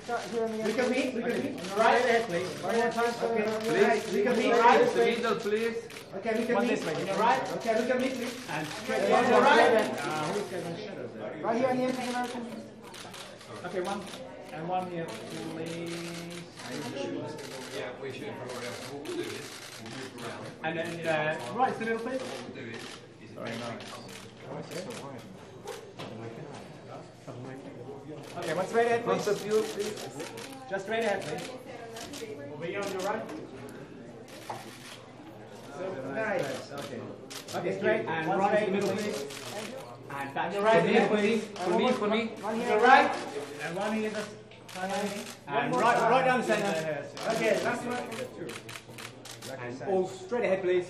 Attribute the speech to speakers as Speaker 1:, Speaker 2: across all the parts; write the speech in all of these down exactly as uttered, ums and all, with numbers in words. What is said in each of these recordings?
Speaker 1: Here on the
Speaker 2: Look at me, look at me.
Speaker 1: On
Speaker 2: the right.
Speaker 1: ahead, please.
Speaker 2: One more time. Okay.
Speaker 3: Please.
Speaker 2: Look at me.
Speaker 3: Right. The middle, please.
Speaker 2: Okay, look at
Speaker 1: One
Speaker 2: me.
Speaker 1: this way.
Speaker 2: On your right. Okay, look at me, please.
Speaker 1: And
Speaker 2: Okay,
Speaker 1: straight
Speaker 2: on your right.
Speaker 1: Uh, who's getting shadows there?
Speaker 2: Right here on the African American.
Speaker 1: Okay, one. And one here, please.
Speaker 3: Yeah, we should probably have what we'll do is we'll move around.
Speaker 1: And then, uh, right to the middle, please.
Speaker 3: What we'll do is, is
Speaker 1: Very nice. Okay, one straight ahead,
Speaker 3: front
Speaker 1: please.
Speaker 3: of you, please.
Speaker 1: Just straight ahead, please.
Speaker 2: Over here on your right. Nice.
Speaker 1: Okay. Okay, straight. And
Speaker 2: One
Speaker 1: right
Speaker 2: straight,
Speaker 1: to the middle,
Speaker 2: please.
Speaker 1: please. And back.
Speaker 2: Your right
Speaker 1: For me,
Speaker 2: here,
Speaker 1: please.
Speaker 3: For me, for me.
Speaker 2: On your right.
Speaker 1: And one here, just.
Speaker 2: One
Speaker 1: And
Speaker 2: more
Speaker 1: right,
Speaker 2: time.
Speaker 1: right down the centre.
Speaker 2: Okay, last one.
Speaker 1: And all straight ahead, please.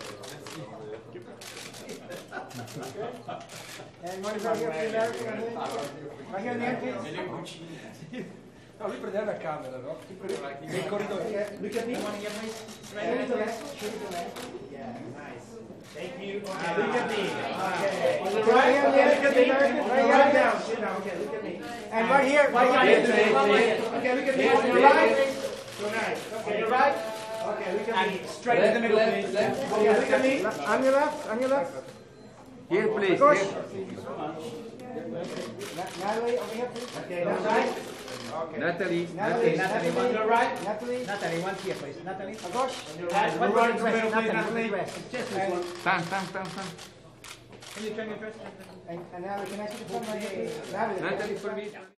Speaker 2: And one right here for the American. Right here on the end, please.
Speaker 4: No, lui prendeva la camera, no? Nel corridoio.
Speaker 2: Okay, look at me. One here, please. Show me the left. Show me the left. Yeah, nice. Thank you. Okay, look at me. Okay. On the right. Okay, look at me. Right here, down. Sit down. Okay, look at me. And right here. Right here. Okay, look at me. On your right. So nice. Okay, your right. Okay, look at me.
Speaker 1: Straight to the middle, please.
Speaker 2: Okay, look at me. On your left. On your left.
Speaker 3: Here, please.
Speaker 2: Push.
Speaker 3: Here.
Speaker 2: Natalie, over here, please. Okay, that's right. Okay.
Speaker 3: Natalie.
Speaker 2: Natalie,
Speaker 3: Natalie.
Speaker 2: Natalie, on your right. Natalie.
Speaker 1: Natalie, one here, please. Natalie.
Speaker 2: Agosh. On your
Speaker 1: And
Speaker 2: right.
Speaker 1: one
Speaker 2: One
Speaker 1: more
Speaker 2: more
Speaker 1: dress,
Speaker 2: dress,
Speaker 1: Natalie.
Speaker 2: Natalie.
Speaker 1: Just this one.
Speaker 3: Stand, stand, stand, stand.
Speaker 1: Can you turn your dress?
Speaker 2: And, and now we can I see the phone right here, please? Natalie.
Speaker 3: Natalie, for me.